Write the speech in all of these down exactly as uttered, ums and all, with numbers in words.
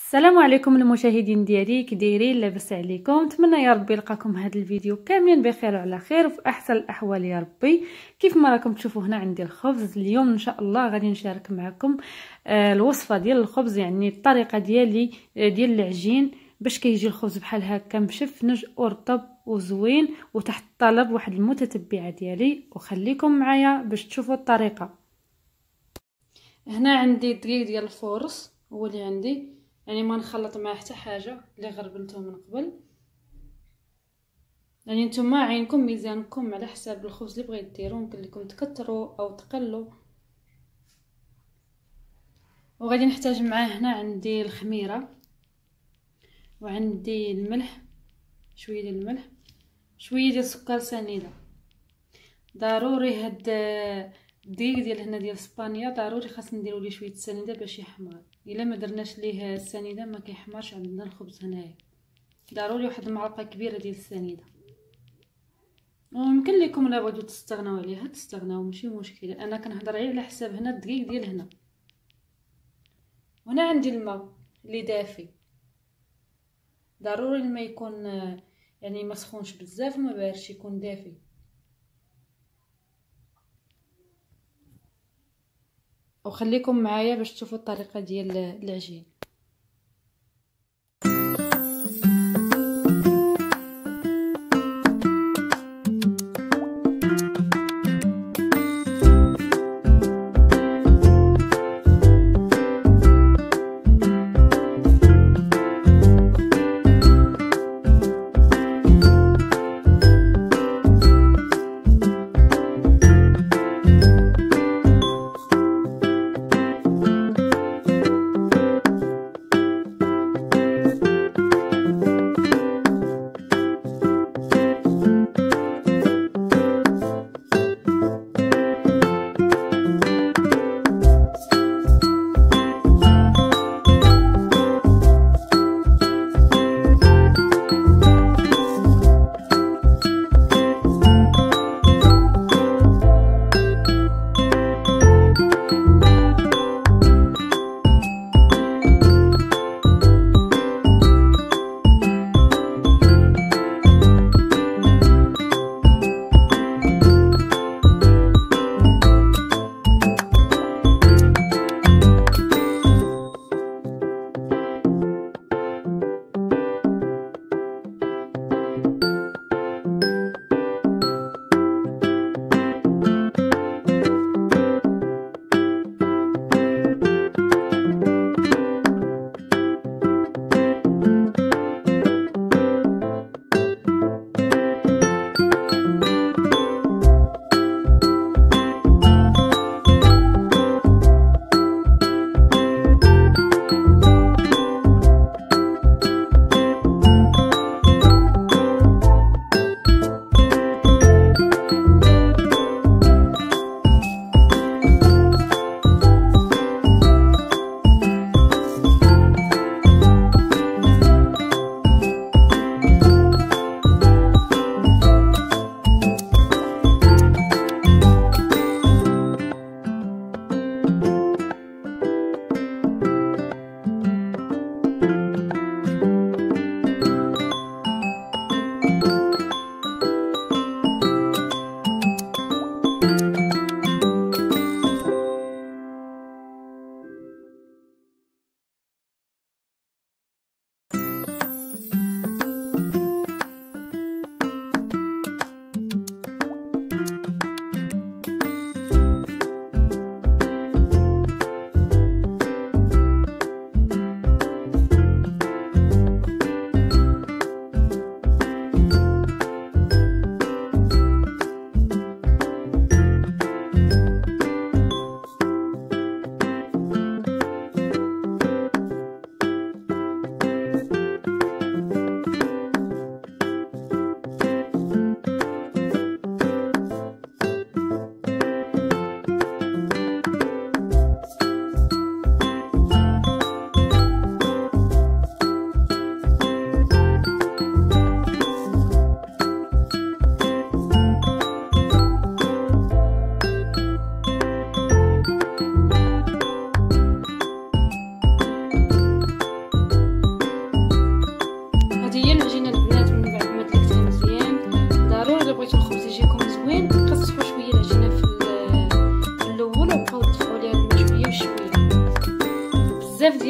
السلام عليكم المشاهدين ديالي، كي دايرين؟ لاباس عليكم؟ نتمنى يا ربي يلقاكم هذا الفيديو كاملين بخير وعلى خير وفي احسن الاحوال يا ربي. كيف ما راكم تشوفوا هنا عندي الخبز. اليوم ان شاء الله غادي نشارك معكم آه الوصفه ديال الخبز، يعني الطريقه ديالي آه ديال العجين باش كيجي الخبز بحال هكا مشفنج ورطب وزوين وتحت طلب واحد المتتبعه ديالي، وخليكم معايا باش تشوفوا الطريقه. هنا عندي الدقيق ديال الفورص هو اللي عندي، يعني ما نخلط معاه حتى حاجه اللي غربلته من قبل. يعني نتوما عينكم ميزانكم على حساب الخبز اللي بغيتو ديروا، ممكن لكم تكثروا او تقلوا. وغادي نحتاج معاه هنا عندي الخميره وعندي الملح، شويه ديال الملح، شويه ديال السكر سنيده. ضروري هاد الدقيق ديال هنا ديال اسبانيا ضروري خاص نديروا ليه شويه سنيده باش يحمر. الا ما درناش ليه السنيده ما كيحمرش عندنا الخبز هنايا. ضروري واحد المعلقه كبيره ديال السنيده. ويمكن لكم لا بغيتو تستغناو عليها تستغناو، ماشي مشكل. انا كنهضر غير على حساب هنا الدقيق ديال هنا. وهنا عندي الماء اللي دافي. ضروري الماء يكون يعني ما سخونش بزاف وما باردش، يكون دافي. وخليكم معايا باش تشوفوا الطريقه ديال العجين.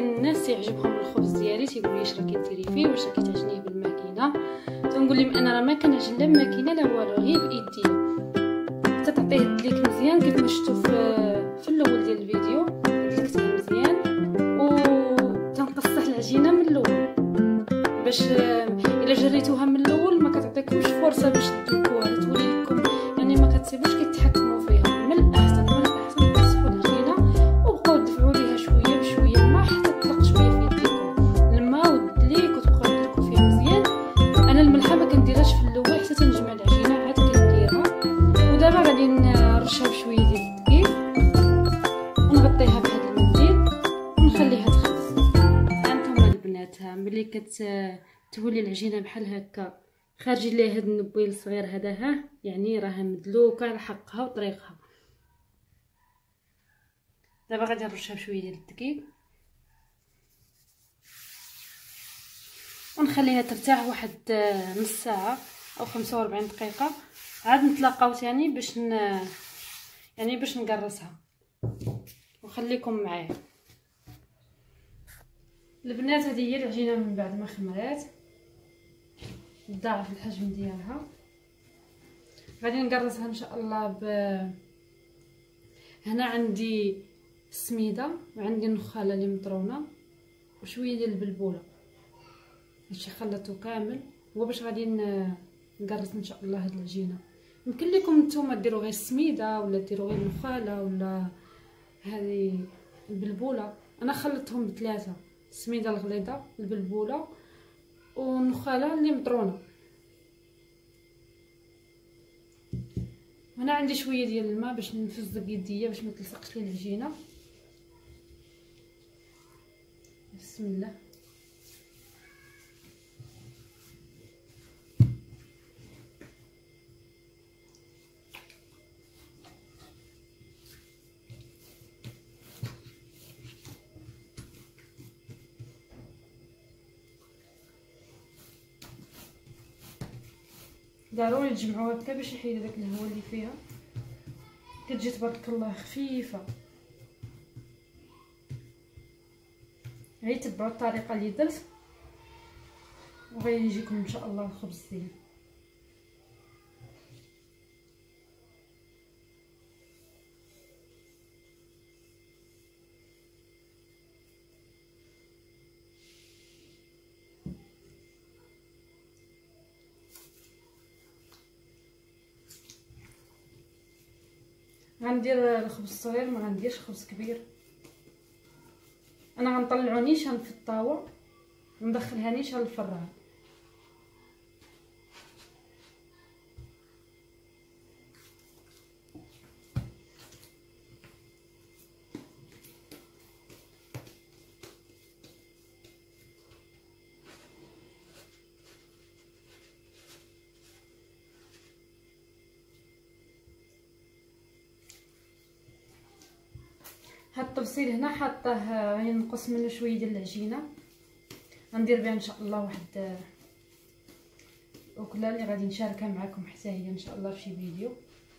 ديال الناس تيعجبهم الخبز ديالي تيقول لي اش راكي ديري فيه، واش راكي تعجنيه بالماكينه. تنقول لهم انا راه ما كنعجن لا بماكينه لا والو، غير بايديا حتى تعطيه الدليك مزيان كيف ما شفتوا في في الاول ديال الفيديو. دلكتها مزيان و تنقصح العجينه من الاول باش الا جريتوها من الاول ما كتعطيكمش فرصه باش تدلكوها، تولي لكم يعني ما كتسيبوش كيتحكموا فيها. من الاحسن من الاحسن تصحوا العجينه وبقاو تدفعوا ليها شويه بشويه الماء حتى تطلق شويه في يديكم الماء والدليك وتبقاو تدلكوا فيها مزيان. انا الملحه ما كنديرهاش في الاول حتى تنجمع العجينه عاد كنديرها. ودابا غادي نرشها بشويه ديال الدقيق ونغطيها بهذا المنديل ونخليها تخبز. هانتوما البنات ملي كت تولي العجينه بحال هكا خارج ليها هاد النبويل الصغير هذا، ها يعني راها مدلوكه على حقها وطريقها. دابا غادي نرشها بشويه ديال الدقيق ونخليها ترتاح واحد نص ساعه او خمسة وأربعين دقيقه، عاد نتلاقاو ثاني باش ن... يعني باش نقرصها. وخليكم معايا البنات. هذه هي العجينه من بعد ما خمرات، ضاعف الحجم ديالها. غادي نقرصها ان شاء الله ب هنا عندي السميده وعندي النخاله اللي مطرونه وشويه ديال البلبوله، هادشي خلطته كامل هو باش غادي نقرص ان شاء الله هاد العجينه. يمكن لكم نتوما ديروا غير السميده ولا ديروا غير النخاله ولا هذه البلبوله. انا خلطتهم بثلاثه، السميده الغليظه البلبوله والنخاله اللي مطرونه. هنا عندي شويه ديال الماء باش نفزق يديا باش ما تلصقش لي العجينه. بسم الله. ضروري تجمعوها هكا باش يحيد داك الهواء اللي فيها. كتجي تبارك الله خفيفه. هاي تبعوا الطريقه اللي درت وغيجيكم ان شاء الله الخبز زين. غندير الخبز الصغير، ما غنديرش خبز كبير. انا غنطلعو نيشان في الطاوه وندخلها نيشان للفران. هاد التفصيل هنا حاطه غادي نقص منه شويه ديال العجينه، غندير بها ان شاء الله واحد اكله اللي غادي نشاركها معكم حتى هي ان شاء الله في شي فيديو.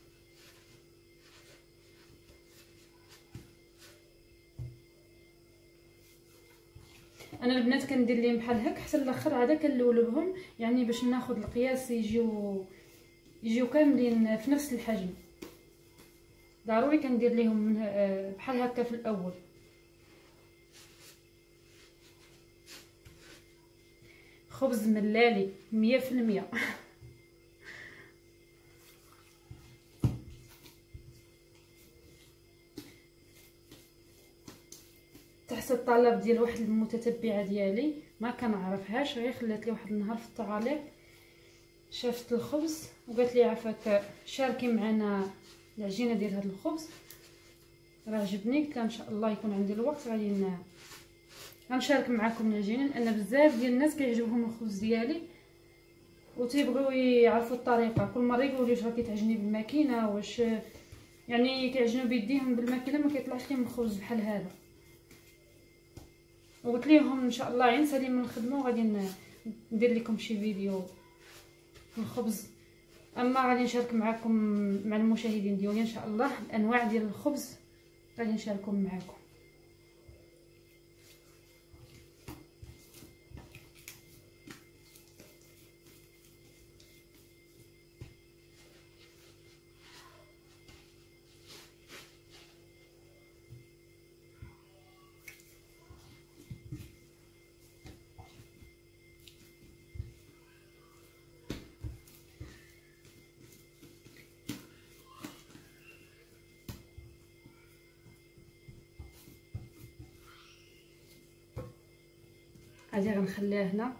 انا البنات كندير ليهم بحال هكا حتى الاخر عاد كنلولبهم، يعني باش ناخذ القياس يجيو يجيو كاملين في نفس الحجم. ضروري كندير ليهم من بحال هكا في الاول. خبز ملالي مية في المية. تحت الطلب ديال واحد المتتبعه ديالي ما كنعرفهاش، غير خلات لي واحد النهار في التعاليق شافت الخبز وقالت لي عافاك شاركي معنا العجينه ديال هذا الخبز، راه عجبني. قلت لها ان شاء الله يكون عندي الوقت غادي غنشارك معكم العجينه، لان بزاف ديال الناس كيعجبهم الخبز ديالي وتيبغيو يعرفوا الطريقه. كل مره يقولوا لي واش راكي تعجني بالماكينه، واش يعني كيعجنوا بيديهم بالماكينه ما كيطلعش لهم الخبز بحال هذا. وقلت لهم ان شاء الله عين سليم من الخدمه وغادي ندير لكم شي فيديو في الخبز. اما غادي نشارك معكم مع المشاهدين ديالي ان شاء الله الانواع ديال الخبز غادي نشاركهم معكم. غادي غنخليها هنا.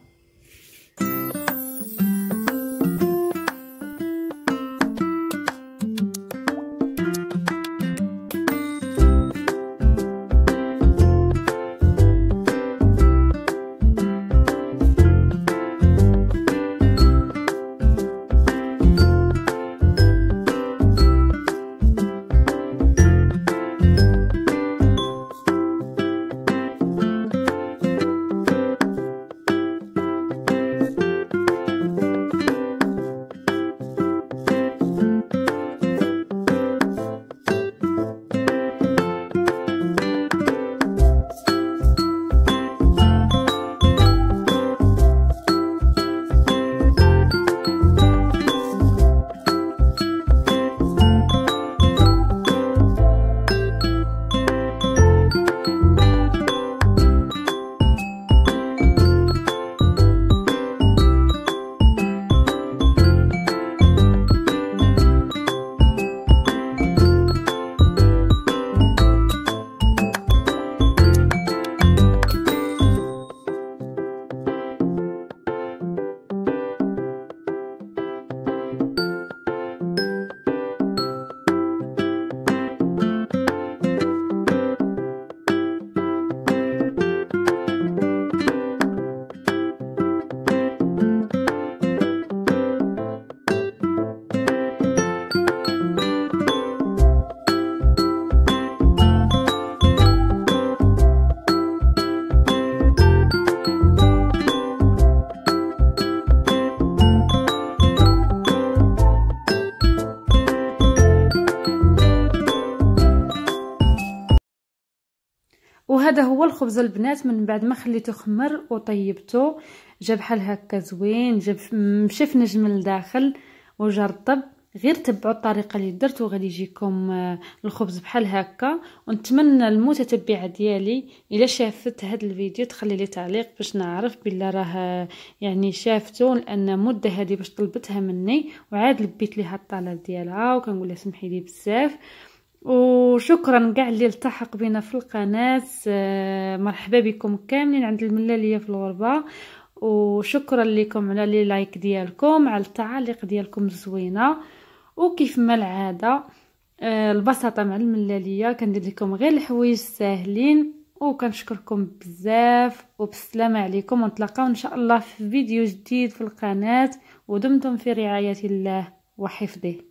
وهذا هو الخبز البنات من بعد ما خليته خمر وطيبته، جا بحال هكا زوين، جا مشى في نجم لداخل وجا رطب. غير تبعوا الطريقه اللي درت وغادي يجيكم الخبز بحال هكا. ونتمنى المتتبعه ديالي الا شافت هذا الفيديو تخلي لي تعليق باش نعرف بلا راه يعني شافته، لان مده هذه باش طلبتها مني وعاد لبيت ليها الطلب ديالها، وكنقول لها سمحي لي بزاف. وشكرا كاع اللي التحق بنا في القناه، مرحبا بكم كاملين عند الملاليه في الغربه. وشكرا لكم على لي لايك ديالكم، على التعاليق ديالكم الزوينه. وكيف ما العاده البساطه مع الملاليه كندير لكم غير الحوايج ساهلين. وكنشكركم بزاف وبالسلامه عليكم، ونتلاقاو ان شاء الله في فيديو جديد في القناه. ودمتم في رعايه الله وحفظه.